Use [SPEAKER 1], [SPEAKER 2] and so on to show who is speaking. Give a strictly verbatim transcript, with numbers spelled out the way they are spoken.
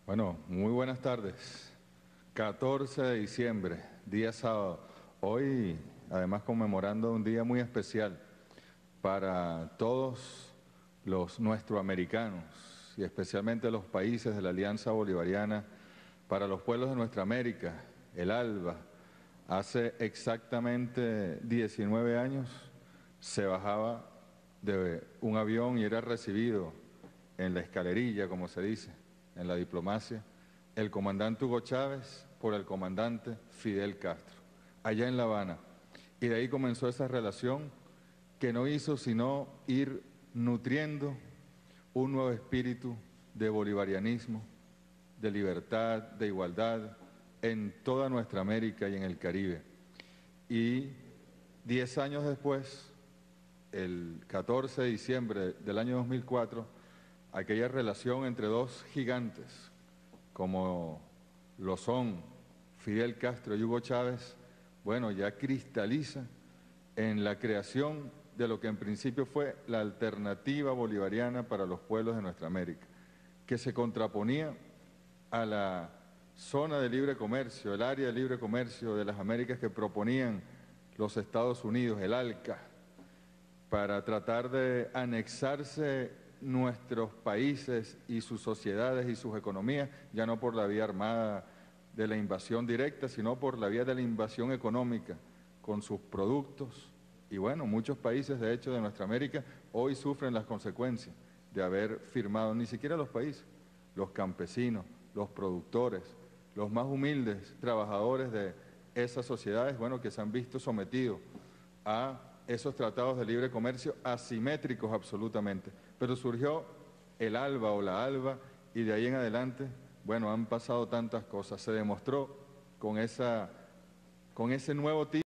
[SPEAKER 1] Bueno, muy buenas tardes. catorce de diciembre, día sábado. Hoy, además, conmemorando un día muy especial para todos los nuestroamericanos y especialmente los países de la Alianza Bolivariana, para los pueblos de nuestra América, el ALBA. Hace exactamente diecinueve años se bajaba de un avión y era recibido en la escalerilla, como se dice, en la diplomacia, el comandante Hugo Chávez por el comandante Fidel Castro, allá en La Habana. Y de ahí comenzó esa relación que no hizo sino ir nutriendo un nuevo espíritu de bolivarianismo, de libertad, de igualdad, en toda nuestra América y en el Caribe. Y diez años después, el catorce de diciembre del año dos mil cuatro, aquella relación entre dos gigantes, como lo son Fidel Castro y Hugo Chávez, bueno, ya cristaliza en la creación de lo que en principio fue la alternativa bolivariana para los pueblos de nuestra América, que se contraponía a la zona de libre comercio, el área de libre comercio de las Américas que proponían los Estados Unidos, el ALCA, para tratar de anexarse nuestros países y sus sociedades y sus economías, ya no por la vía armada de la invasión directa, sino por la vía de la invasión económica, con sus productos. Y bueno, muchos países, de hecho, de nuestra América, hoy sufren las consecuencias de haber firmado, ni siquiera los países, los campesinos, los productores, los más humildes trabajadores de esas sociedades, bueno, que se han visto sometidos a esos tratados de libre comercio asimétricos absolutamente. Pero surgió el ALBA o la ALBA y de ahí en adelante, bueno, han pasado tantas cosas. Se demostró con, esa, con ese nuevo tipo